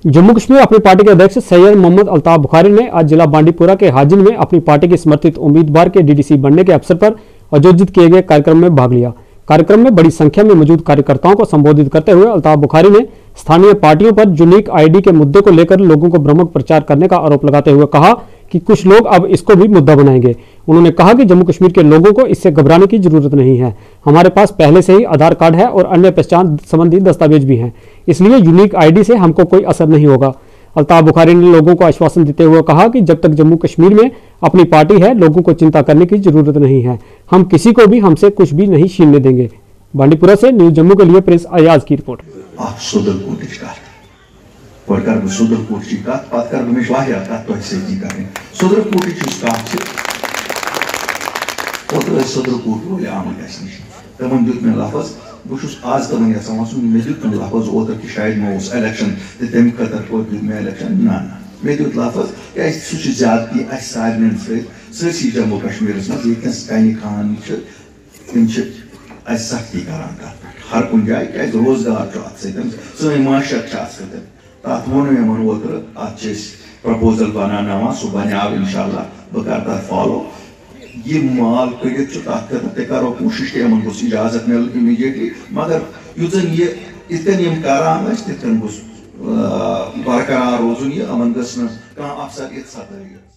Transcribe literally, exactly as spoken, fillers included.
जम्मू कश्मीर अपनी पार्टी के अध्यक्ष सैयद मोहम्मद अल्ताफ बुखारी ने आज जिला बांडीपुरा के हाजिन में अपनी पार्टी के समर्थित उम्मीदवार के डीडीसी बनने के अवसर पर आयोजित किए गए कार्यक्रम में भाग लिया। कार्यक्रम में बड़ी संख्या में मौजूद कार्यकर्ताओं को संबोधित करते हुए अल्ताफ बुखारी ने स्थानीय पार्टियों पर यूनिक आईडी के मुद्दे को लेकर लोगों को भ्रामक प्रचार करने का आरोप लगाते हुए कहा कि कुछ लोग अब इसको भी मुद्दा बनाएंगे। उन्होंने कहा कि जम्मू कश्मीर के लोगों को इससे घबराने की जरूरत नहीं है। हमारे पास पहले से ही आधार कार्ड है और अन्य पहचान संबंधी दस्तावेज भी हैं, इसलिए यूनिक आईडी से हमको कोई असर नहीं होगा। अल्ताफ बुखारी ने लोगों को आश्वासन देते हुए कहा कि जब तक जम्मू कश्मीर में अपनी पार्टी है, लोगों को चिंता करने की जरूरत नहीं है। हम किसी को भी हमसे कुछ भी नहीं छीनने देंगे। बांडीपुरा से न्यूज जम्मू के लिए प्रिंस अयाज की रिपोर्ट। बहुत आज तक मे दुत लफज ओतर कि शायद मे इलेक्शन तो तम खतर मे इलेक्शन ना ना मे दुत लफज क्या सह ज्यादती सारे ससी जम्मू कश्मीर मज कन खान तम सख्ती करान हर कुन जाए क्या रोजगार सही माशत तथ वो मे ओतर अत प्रपोजल बनाना सह बनाव इंशाल्लाह बह कर फॉलो ये माल कर करो कोशिश कि इजाजत मिल इमीडिएटली मगर युन ये इतन करान तिथन बरकरार रोजुन यह अमन गस अफसर इत सतह।